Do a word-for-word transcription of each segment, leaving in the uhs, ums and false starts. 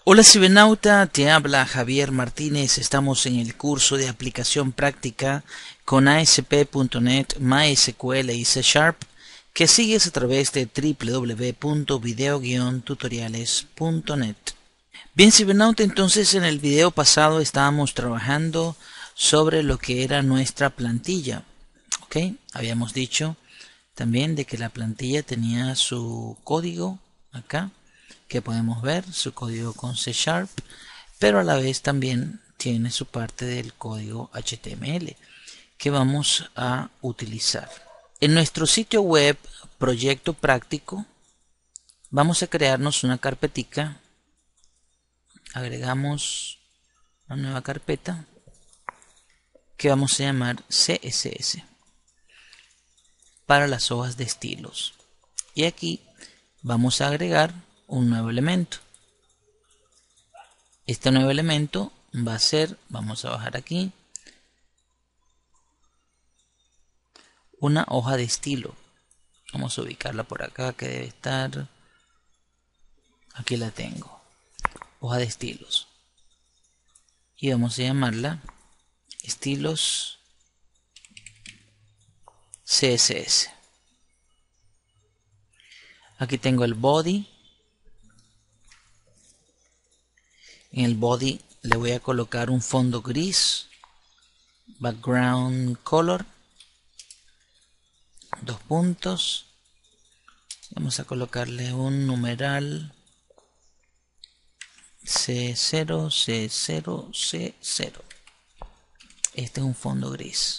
Hola cibernauta, te habla Javier Martínez. Estamos en el curso de aplicación práctica con A S P punto net, MySQL y C Sharp que sigues a través de w w w punto video guion tutoriales punto net. Bien cibernauta, entonces en el video pasado estábamos trabajando sobre lo que era nuestra plantilla. ¿Ok? Habíamos dicho también de que la plantilla tenía su código acá, que podemos ver, su código con C Sharp, pero a la vez también tiene su parte del código H T M L que vamos a utilizar. En nuestro sitio web Proyecto Práctico vamos a crearnos una carpetica. Agregamos una nueva carpeta que vamos a llamar C S S para las hojas de estilos, y aquí vamos a agregar un nuevo elemento. Este nuevo elemento va a ser, vamos a bajar aquí, una hoja de estilo. Vamos a ubicarla por acá, que debe estar, aquí la tengo, hoja de estilos, y vamos a llamarla estilos C S S. Aquí tengo el body. En el body le voy a colocar un fondo gris, background color, dos puntos. Vamos a colocarle un numeral C cero, C cero, C cero. Este es un fondo gris.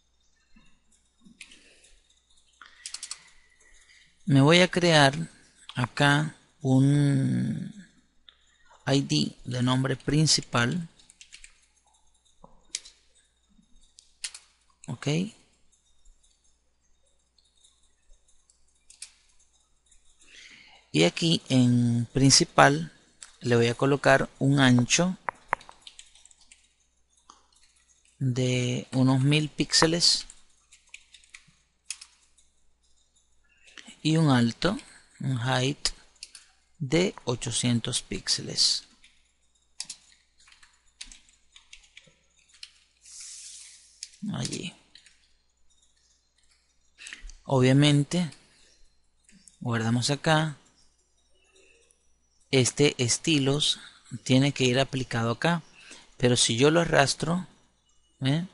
Me voy a crear acá un I D de nombre principal. Ok. Y aquí en principal le voy a colocar un ancho de unos mil píxeles y un alto, un height de ochocientos píxeles. Allí. Obviamente guardamos acá. Este estilos tiene que ir aplicado acá, pero si yo lo arrastro, ¿eh?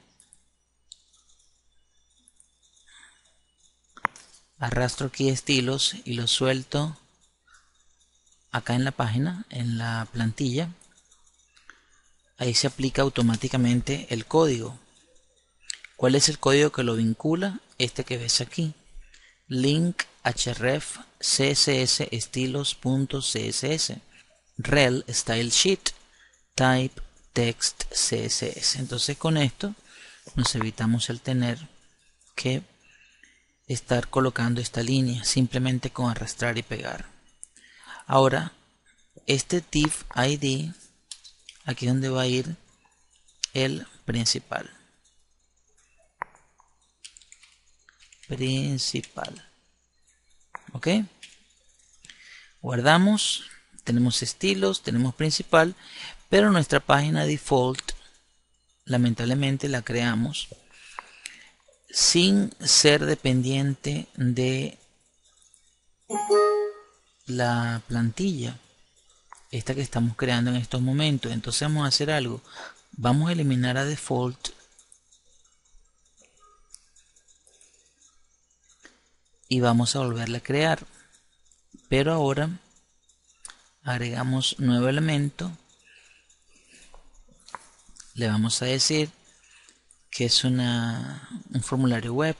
arrastro aquí estilos y lo suelto acá en la página, en la plantilla, ahí se aplica automáticamente el código. ¿Cuál es el código que lo vincula? Este que ves aquí, link href css estilos.css rel style sheet type text css. Entonces con esto nos evitamos el tener que estar colocando esta línea, simplemente con arrastrar y pegar. Ahora este div I D, aquí es donde va a ir el principal. Principal. Ok. Guardamos. Tenemos estilos, tenemos principal, pero nuestra página default lamentablemente la creamos sin ser dependiente de la plantilla esta que estamos creando en estos momentos. Entonces vamos a hacer algo. Vamos a eliminar a default y vamos a volverla a crear, pero ahora agregamos nuevo elemento. Le vamos a decir que es una, un formulario web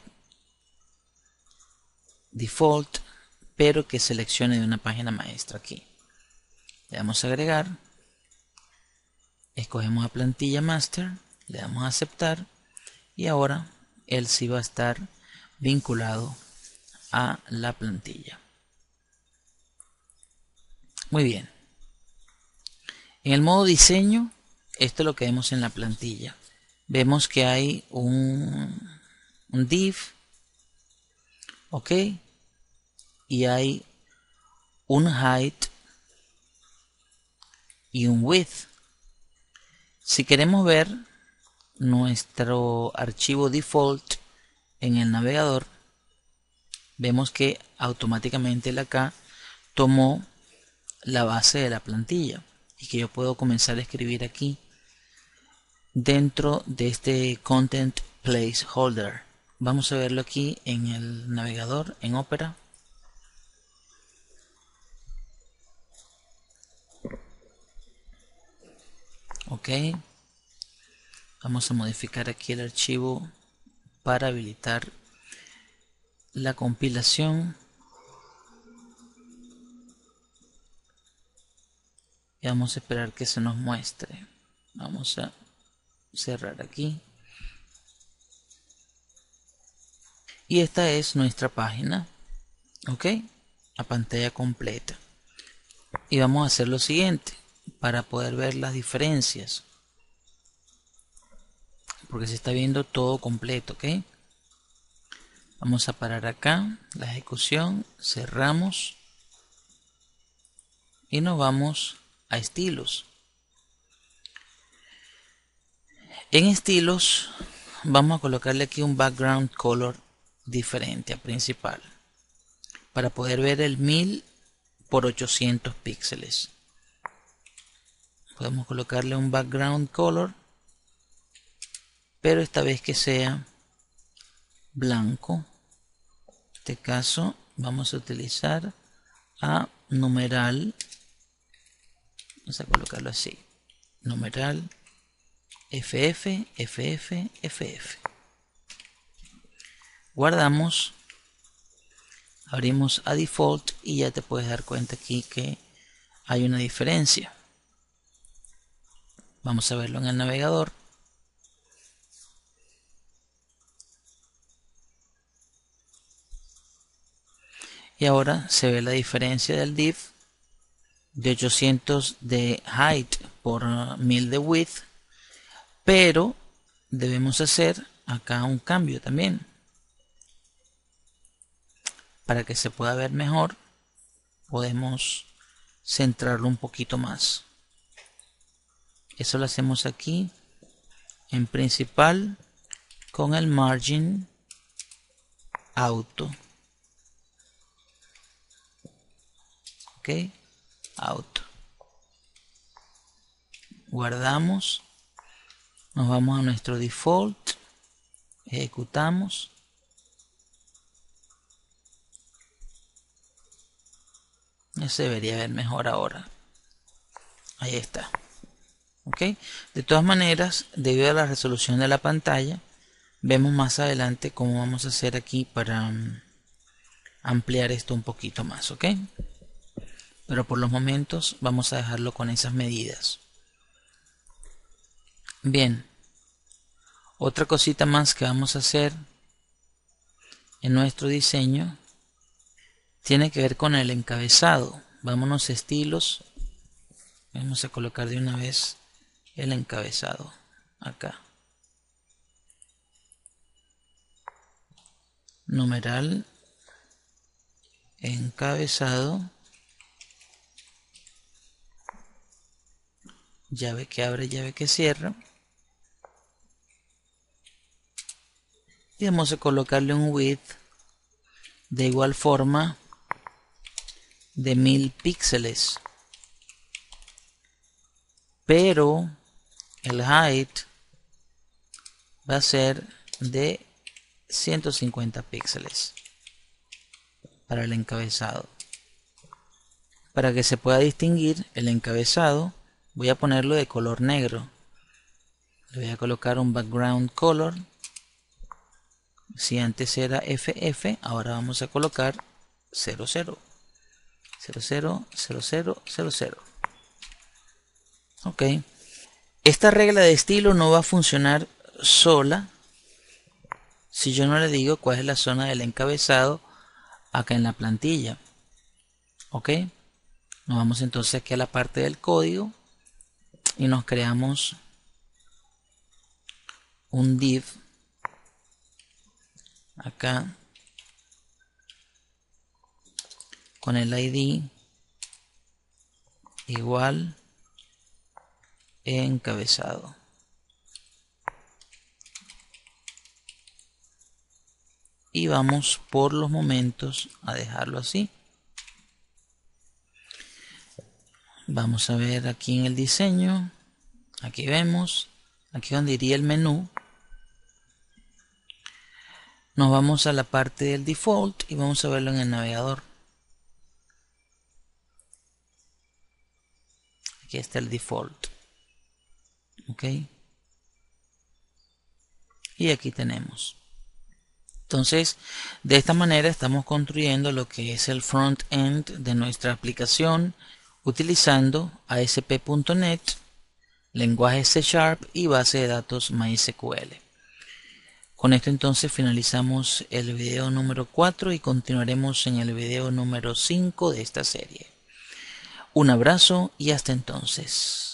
default, pero que seleccione de una página maestra. Aquí le damos a agregar, escogemos a plantilla master, le damos a aceptar, y ahora él sí va a estar vinculado a la plantilla. Muy bien. En el modo diseño, esto es lo que vemos en la plantilla. Vemos que hay un, un div, ok, y hay un height y un width. Si queremos ver nuestro archivo default en el navegador, vemos que automáticamente él acá tomó la base de la plantilla y que yo puedo comenzar a escribir aquí dentro de este content placeholder. Vamos a verlo aquí en el navegador, en Opera. Ok, vamos a modificar aquí el archivo para habilitar la compilación. Y vamos a esperar que se nos muestre. Vamos a cerrar aquí. Y esta es nuestra página. Ok, a pantalla completa. Y vamos a hacer lo siguiente para poder ver las diferencias, porque se está viendo todo completo. Ok, vamos a parar acá la ejecución, cerramos y nos vamos a estilos. En estilos vamos a colocarle aquí un background color diferente a principal para poder ver el mil por ochocientos píxeles. Podemos colocarle un background color, pero esta vez que sea blanco. En este caso vamos a utilizar a numeral, vamos a colocarlo así, numeral ff ff ff. Guardamos, abrimos a default y ya te puedes dar cuenta aquí que hay una diferencia. Vamos a verlo en el navegador. Y ahora se ve la diferencia del div de ochocientos de height por mil de width, pero debemos hacer acá un cambio también para que se pueda ver mejor. Podemos centrarlo un poquito más. Eso lo hacemos aquí en principal con el margin auto. Ok, auto. Guardamos, nos vamos a nuestro default, ejecutamos. Se debería ver mejor ahora. Ahí está. Ok, de todas maneras, debido a la resolución de la pantalla, vemos más adelante cómo vamos a hacer aquí para um, ampliar esto un poquito más. Ok, pero por los momentos vamos a dejarlo con esas medidas. Bien, otra cosita más que vamos a hacer en nuestro diseño tiene que ver con el encabezado. Vámonos a estilos, vamos a colocar de una vez el encabezado acá. Numeral encabezado, llave que abre, llave que cierra, y vamos a colocarle un width de igual forma de mil píxeles, pero el height va a ser de ciento cincuenta píxeles para el encabezado. Para que se pueda distinguir el encabezado, voy a ponerlo de color negro. Le voy a colocar un background color. Si antes era F F, ahora vamos a colocar cero cero. cero cero cero cero cero cero. Ok. Esta regla de estilo no va a funcionar sola si yo no le digo cuál es la zona del encabezado acá en la plantilla. Ok. Nos vamos entonces aquí a la parte del código y nos creamos un div acá con el I D igual encabezado. Y vamos por los momentos a dejarlo así. Vamos a ver aquí en el diseño. Aquí vemos, aquí donde iría el menú. Nos vamos a la parte del default y vamos a verlo en el navegador. Aquí está el default. Ok. Y aquí tenemos. Entonces, de esta manera estamos construyendo lo que es el front-end de nuestra aplicación utilizando A S P punto net, lenguaje C Sharp y base de datos MySQL. Con esto entonces finalizamos el video número cuatro y continuaremos en el video número cinco de esta serie. Un abrazo y hasta entonces.